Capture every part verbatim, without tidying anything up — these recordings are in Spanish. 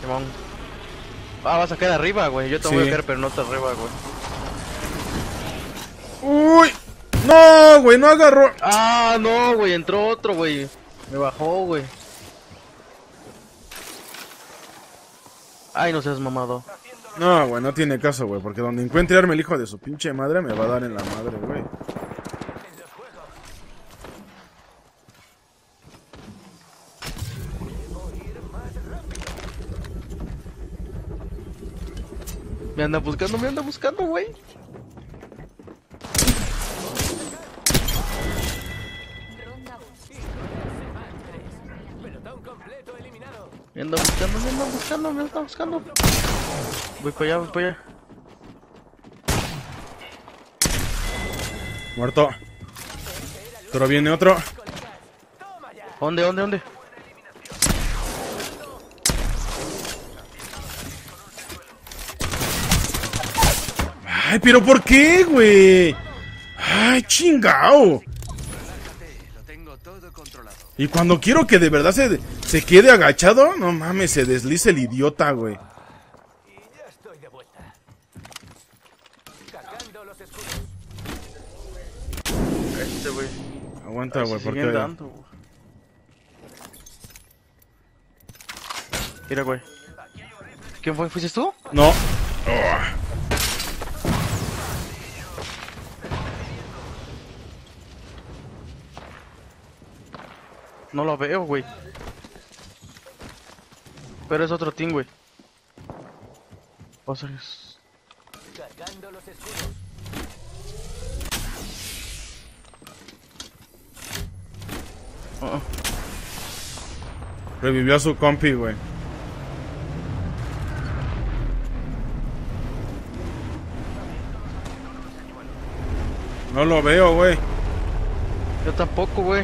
Simón. Ah, vas a caer arriba, güey. Yo te Sí. voy a caer, pero no te arriba, güey. Uy. No, güey, no agarró. Ah, no, güey. Entró otro, güey. Me bajó, güey. Ay, no seas mamado. No, güey, no tiene caso, güey, porque donde encuentre arma el hijo de su pinche madre me va a dar en la madre, güey. Me anda buscando, me anda buscando, güey. Me anda buscando, me anda buscando, me anda buscando. Voy para allá, voy para allá. Muerto. Pero viene otro. ¿Dónde, dónde, dónde? Ay, pero ¿por qué, güey? Ay, chingao. Y cuando quiero que de verdad se, se quede agachado, no mames, se desliza el idiota, güey. Este, güey. Aguanta, güey, porque... Siguen dando, güey. Mira, güey. ¿Quién fue? ¿Fuiste tú? No. Oh. No lo veo, güey. Pero es otro team, güey. O sea, es... Cargando los escudos. Uh -uh. Revivió a su compi, güey. No lo veo, güey. Yo tampoco, güey.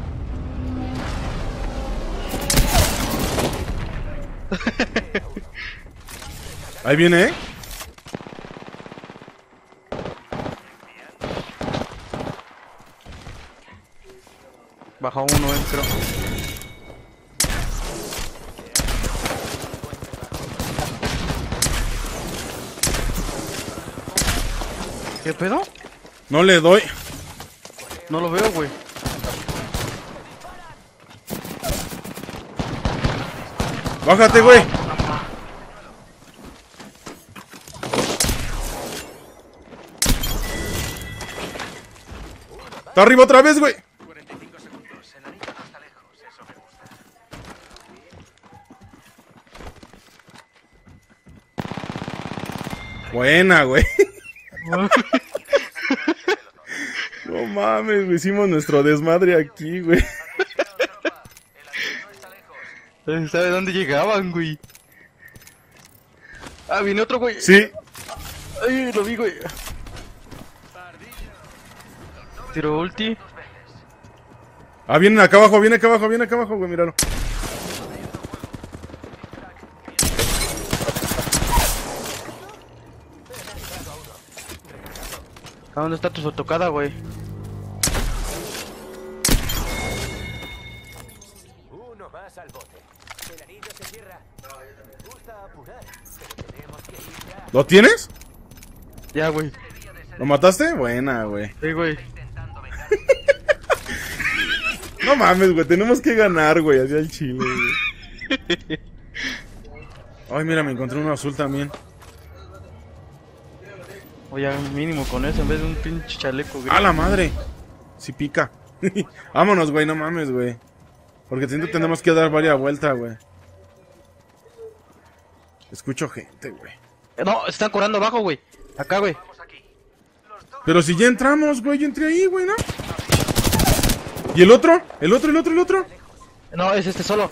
Ahí viene, ¿eh? Baja uno, eh, creo. ¿Qué pedo? No le doy. No lo veo, güey. Bájate, güey. Está arriba otra vez, güey. Buena, güey. No mames, güey, hicimos nuestro desmadre aquí, güey. ¿Sabe dónde llegaban, güey? Ah, viene otro, güey. Sí. Ay, lo vi, güey. Tiro ulti. Ah, vienen acá abajo, viene acá abajo, viene acá abajo, güey, míralo. ¿A dónde está tu tocada, güey? Uno más al bote. El anillo se cierra. Me gusta apurar, pero tenemos que ir ya. ¿Lo tienes? Ya, güey. ¿Lo mataste? Buena, güey. Sí, güey. No mames, güey, tenemos que ganar, güey, hacia el chile, güey. Ay, mira, me encontré uno azul también. Oye, mínimo con eso en vez de un pinche chaleco gris. ¡A la madre! Sí pica. Vámonos, güey, no mames, güey. Porque siento que tenemos que dar varias vueltas, güey. Escucho gente, güey. No, están corriendo abajo, güey. Acá, güey. Pero si ya entramos, güey, yo entré ahí, güey, ¿no? ¿Y el otro? ¿El otro, el otro, el otro? No, es este solo.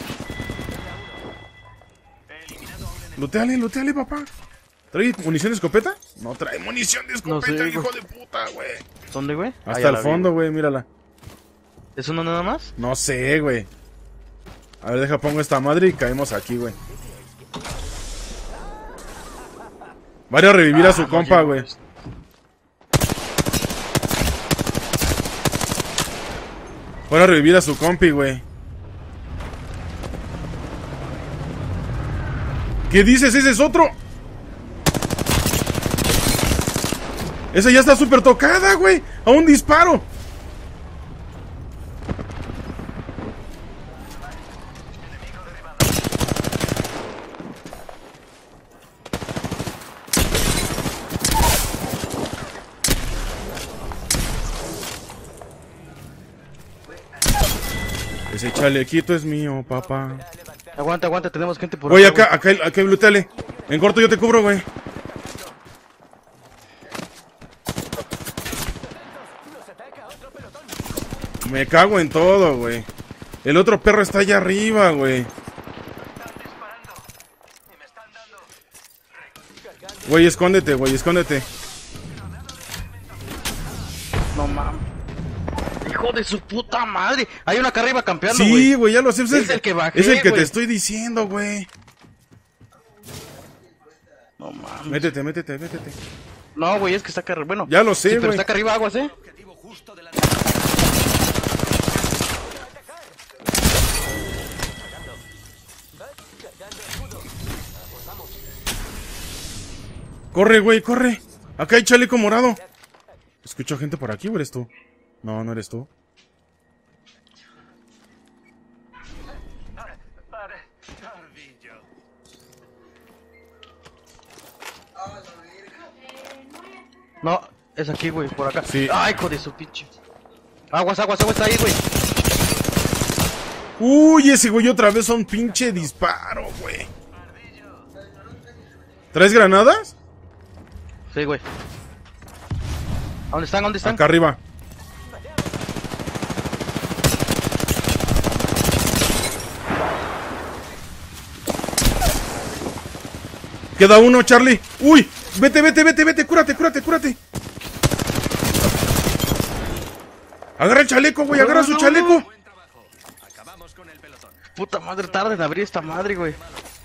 Luteale, luteale, papá. ¿Trae munición de escopeta? No trae munición de escopeta, No sé, hijo güey. de puta, güey. ¿Dónde, güey? Ah, Hasta ya el la vi, fondo, güey, mírala. ¿Es uno nada más? No sé, güey. A ver, deja, pongo esta madre y caemos aquí, güey. Vaya a revivir Ah, a su no compa, llego. güey. Vaya a revivir a su compi, güey. ¿Qué dices? Ese es otro. Esa ya está súper tocada, güey. A un disparo. Ese chalequito es mío, papá. Aguanta, aguanta, tenemos gente por Güey, acá, acá, acá, acá, acá, lútale. En corto yo te cubro, güey. Me cago en todo, güey. El otro perro está allá arriba, güey. Güey, escóndete, güey, escóndete. No mames. Hijo de su puta madre. Hay una acá arriba campeando, güey. Sí, güey, ya lo sé. Es, Es el que bajé, es el que güey. te estoy diciendo, güey. No mames. Métete, métete, métete. No, güey, es que está acá arriba. Bueno. Ya lo sé, sí, pero güey. está acá arriba aguas, ¿eh? Corre, güey, corre. Acá hay chaleco morado. Escucho gente por aquí, ¿o eres tú? No, no eres tú. No, es aquí, güey, por acá. Sí. Ay, hijo de su pinche. Aguas, aguas, aguas, está ahí, güey. Uy, ese güey otra vez a un pinche disparo, güey. ¿Traes granadas? Sí, güey. ¿A dónde están? ¿A dónde están? Acá arriba. Queda uno, Charlie. Uy, vete, vete, vete, vete, cúrate, cúrate, cúrate. Agarra el chaleco, güey, agarra su chaleco. Puta madre, tarde en abrir esta madre, güey.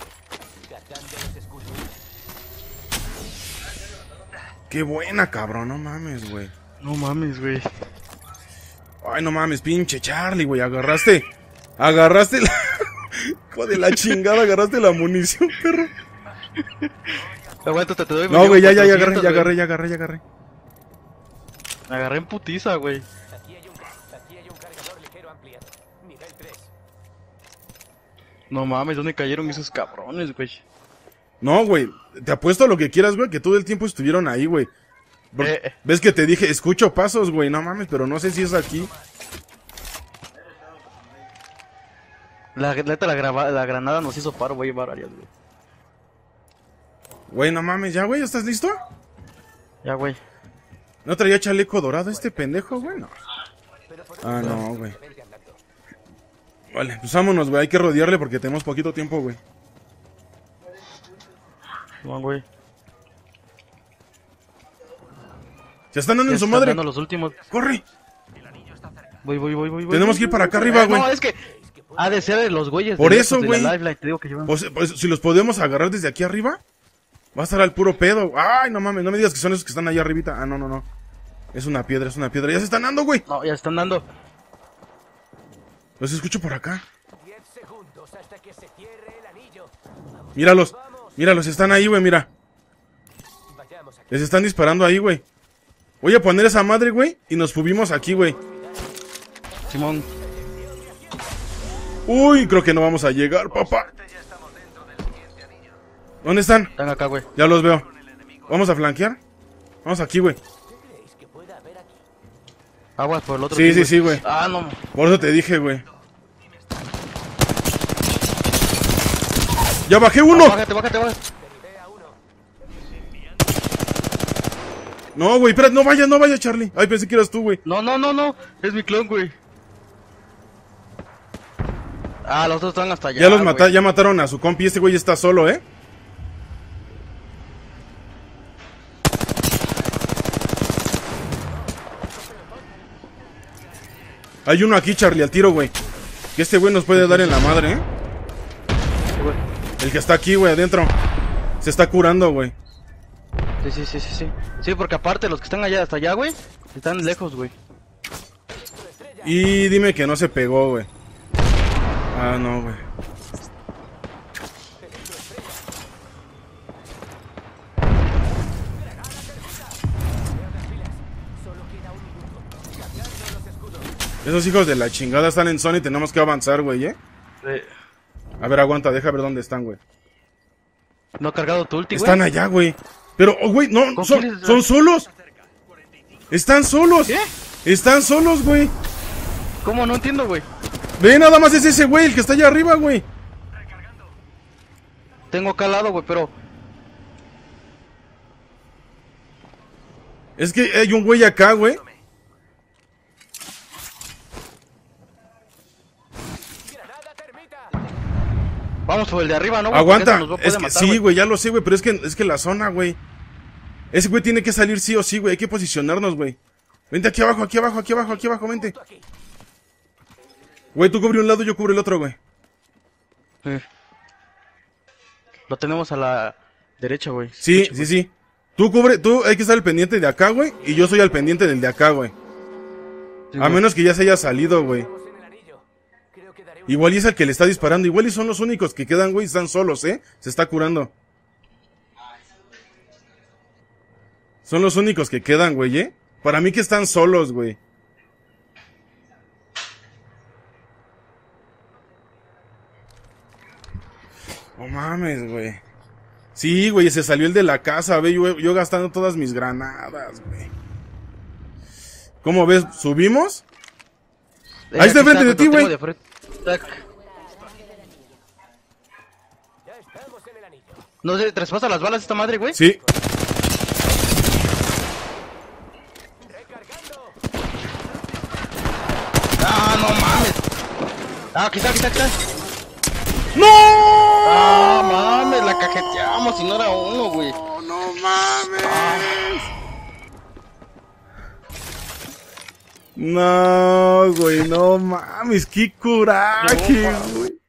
Qué buena, cabrón, no mames, güey. No mames, güey. Ay, no mames, pinche Charlie, güey, agarraste. Agarraste la... Hijo de la chingada, agarraste la munición, perro. Aguántate, te doy. No, güey, ya, ya, ya cuatrocientos, agarré, ya agarré, güey. ya agarré, ya agarré. Me agarré en putiza, güey. Aquí hay un, aquí hay un cargador ligero ampliado. Nivel tres. No mames, ¿dónde cayeron esos cabrones, güey? No, güey, te apuesto a lo que quieras, güey, que todo el tiempo estuvieron ahí, güey. Por- Eh, eh. ¿Ves que te dije, escucho pasos, güey? No mames, pero no sé si es aquí. La neta, la, grava- la granada nos hizo paro, voy a llevar áreas, güey. Güey, no mames, ya, güey, ¿estás listo? Ya, güey. ¿No traía chaleco dorado este pendejo, güey? No. Ah, no, güey. Vale, pues vámonos, güey, hay que rodearle porque tenemos poquito tiempo, güey. No, güey. Se están dando Ya en su están madre. dando los últimos. ¡Corre! Voy, voy, voy, voy. voy, Tenemos voy, que ir para voy, acá voy. arriba, Eh, güey. No, es que ha de ser de los güeyes. Por de eso, lejos, de güey. la Lifeline, te digo que llevan. Pues, pues, si los podemos agarrar desde aquí arriba, va a estar al puro pedo. Ay, no mames, no me digas que son esos que están allá arribita. Ah, no, no, no. Es una piedra, es una piedra. Ya se están dando, güey. No, ya están dando. Los escucho por acá. diez segundos hasta que se cierre el anillo. Vamos, Míralos. vamos. Míralos, están ahí, güey, mira. Vayamos aquí. Les están disparando ahí, güey. Voy a poner esa madre, güey, y nos subimos aquí, güey. Simón. Uy, creo que no vamos a llegar, papá. ¿Dónde están? Están acá, güey. Ya los veo. ¿Vamos a flanquear? Vamos aquí, güey. ¿Creéis que pueda haber aquí? Aguas por el otro. Sí, team, sí, sí, güey. Ah, no. Por eso te dije, güey. ¡Ya bajé uno! Ah, bájate, bájate, bájate. No, güey, espera, no vayas, no vayas, Charlie. Ay, pensé que eras tú, güey. No, no, no, no. Es mi clon, güey. Ah, los otros están hasta allá. Ya los mata güey. ya mataron a su compi. Este güey está solo, ¿eh? Hay uno aquí, Charlie, al tiro, güey. Que este güey nos puede dar en la madre, ¿eh? Sí, güey. El que está aquí, güey, adentro. Se está curando, güey. Sí, sí, sí, sí, sí. Sí, porque aparte los que están allá hasta allá, güey, están lejos, güey. Y dime que no se pegó, güey. Ah, no, güey. Esos hijos de la chingada están en zona y tenemos que avanzar, güey, ¿eh? Eh, A ver, aguanta, deja ver dónde están, güey. ¿No ha cargado tu ulti, güey? Están allá, güey. Pero, oh, güey, no, ¿Con son, quiénes? son solos. Están solos. ¿Qué? Están solos, güey. ¿Cómo? No entiendo, güey. Ve, nada más es ese güey, el que está allá arriba, güey. Tengo acá al lado, güey, pero... Es que hay un güey acá, güey. Granada termita. Vamos por el de arriba, ¿no, güey? Aguanta. Porque ese nos puede Es que matar, sí, güey, ya lo sé, güey, pero es que, es que la zona, güey. Ese güey tiene que salir sí o sí, güey. Hay que posicionarnos, güey. Vente aquí abajo, aquí abajo, aquí abajo, aquí abajo, vente. Justo aquí. Güey, tú cubre un lado, yo cubro el otro, güey. Sí. Lo tenemos a la derecha, güey. Sí, sí, sí. Tú cubre, tú hay que estar al pendiente de acá, güey. Y yo soy al pendiente del de acá, güey. Sí, A güey. menos que ya se haya salido, güey. Estamos en el anillo. Creo que daré un... Igual y es el que le está disparando. Igual y son los únicos que quedan, güey. Están solos, ¿eh? Se está curando. Son los únicos que quedan, güey, ¿eh? Para mí que están solos, güey. No mames, güey. Sí, güey, se salió el de la casa, ve, yo, yo gastando todas mis granadas, güey. ¿Cómo ves? ¿Subimos? Eh, Ahí está aquí enfrente de lo ti, tengo güey. de frente. Tac. Ya estamos en el anillo. ¿No se traspasa las balas esta madre, güey? Sí. Recargando. Ah, no mames. Ah, aquí está, aquí está, aquí está. ¡No! Ah, mames, la cajeteamos y no era uno, güey. No, no mames. No, güey, no mames, qué coraje, güey.